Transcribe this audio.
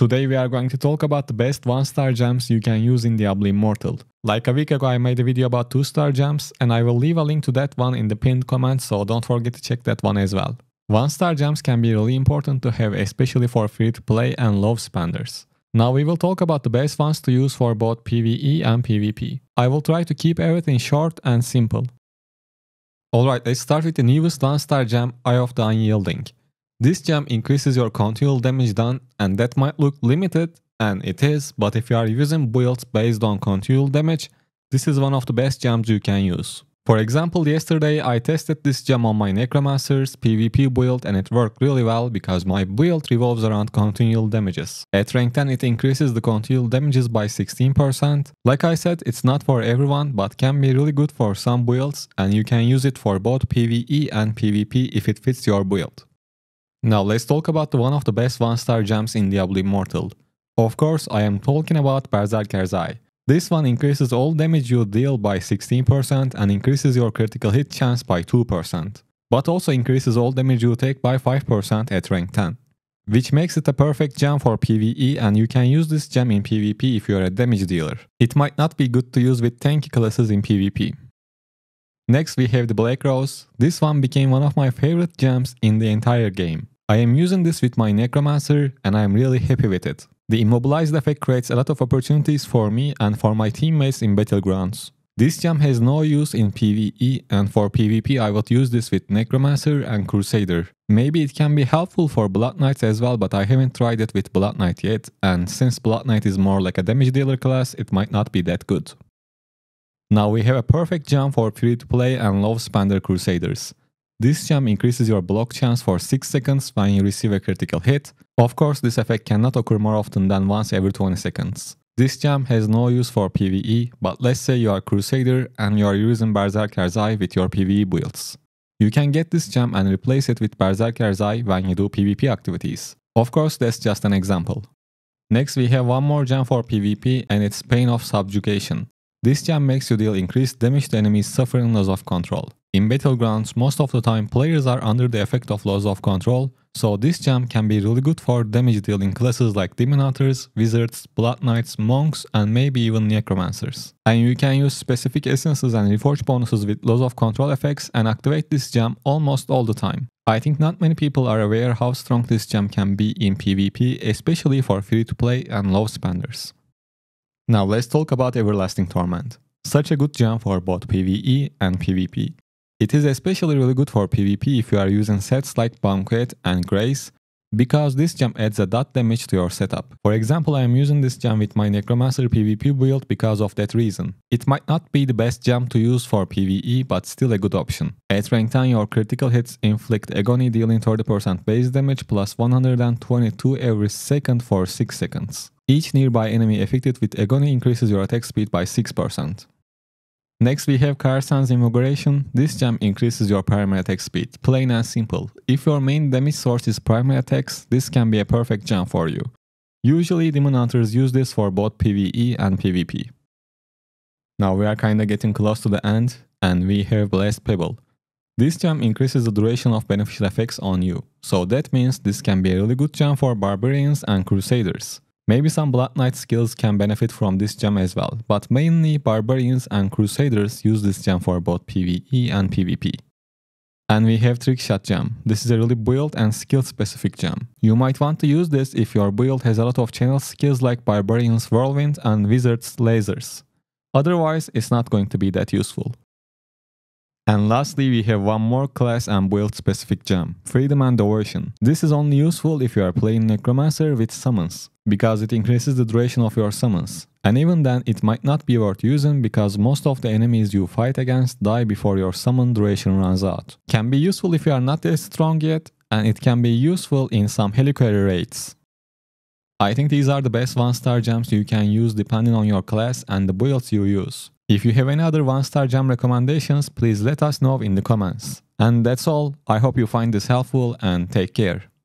Today we are going to talk about the best 1-star gems you can use in Diablo Immortal. Like a week ago I made a video about 2-star gems and I will leave a link to that one in the pinned comment, so don't forget to check that one as well. 1-star gems can be really important to have, especially for free to play and low spenders. Now we will talk about the best ones to use for both PvE and PvP. I will try to keep everything short and simple. Alright, let's start with the newest 1-star gem, Eye of the Unyielding. This gem increases your continual damage done, and that might look limited, and it is, but if you are using builds based on continual damage, this is one of the best gems you can use. For example, yesterday I tested this gem on my Necromancer's PvP build and it worked really well because my build revolves around continual damages. At rank 10 it increases the continual damages by 16%. Like I said, it's not for everyone but can be really good for some builds, and you can use it for both PvE and PvP if it fits your build. Now let's talk about one of the best 1-star gems in Diablo Immortal. Of course, I am talking about Berserker's Eye. This one increases all damage you deal by 16% and increases your critical hit chance by 2%. But also increases all damage you take by 5% at rank 10. Which makes it a perfect gem for PvE, and you can use this gem in PvP if you are a damage dealer. It might not be good to use with tanky classes in PvP. Next we have the Black Rose. This one became one of my favorite gems in the entire game. I am using this with my Necromancer and I am really happy with it. The immobilized effect creates a lot of opportunities for me and for my teammates in battlegrounds. This gem has no use in PvE, and for PvP I would use this with Necromancer and Crusader. Maybe it can be helpful for Blood Knights as well, but I haven't tried it with Blood Knight yet, and since Blood Knight is more like a damage dealer class, it might not be that good. Now we have a perfect gem for free to play and low spender Crusaders. This gem increases your block chance for 6 seconds when you receive a critical hit. Of course, this effect cannot occur more often than once every 20 seconds. This gem has no use for PvE, but let's say you are Crusader and you are using Berserker's Eye with your PvE builds. You can get this gem and replace it with Berserker's Eye when you do PvP activities. Of course, that's just an example. Next we have one more gem for PvP, and it's Pain of Subjugation. This gem makes you deal increased damage to enemies suffering loss of control. In battlegrounds, most of the time players are under the effect of loss of control, so this gem can be really good for damage dealing classes like Demon Hunters, Wizards, Blood Knights, Monks, and maybe even Necromancers. And you can use specific essences and reforge bonuses with loss of control effects and activate this gem almost all the time. I think not many people are aware how strong this gem can be in PvP, especially for free to play and low spenders. Now let's talk about Everlasting Torment. Such a good gem for both PvE and PvP. It is especially really good for PvP if you are using sets like Banquet and Grace, because this gem adds a dot damage to your setup. For example, I am using this gem with my Necromancer PvP build because of that reason. It might not be the best gem to use for PvE, but still a good option. At rank 10 your critical hits inflict agony, dealing 30% base damage plus 122 every second for 6 seconds. Each nearby enemy affected with agony increases your attack speed by 6%. Next we have Karsan's Inauguration. This gem increases your primary attack speed, plain and simple. If your main damage source is primary attacks, this can be a perfect gem for you. Usually Demon Hunters use this for both PvE and PvP. Now we are kinda getting close to the end, and we have Blessed Pebble. This gem increases the duration of beneficial effects on you, so that means this can be a really good gem for Barbarians and Crusaders. Maybe some Blood Knight skills can benefit from this gem as well, but mainly Barbarians and Crusaders use this gem for both PvE and PvP. And we have Trickshot gem. This is a really build and skill specific gem. You might want to use this if your build has a lot of channel skills like Barbarians Whirlwind and Wizards Lasers. Otherwise, it's not going to be that useful. And lastly, we have one more class and build specific gem, Freedom and Devotion. This is only useful if you are playing Necromancer with summons, because it increases the duration of your summons. And even then, it might not be worth using because most of the enemies you fight against die before your summon duration runs out. Can be useful if you are not as strong yet, and it can be useful in some Heliquary raids. I think these are the best 1-star gems you can use depending on your class and the builds you use. If you have any other 1-star gem recommendations, please let us know in the comments. And that's all. I hope you find this helpful and take care.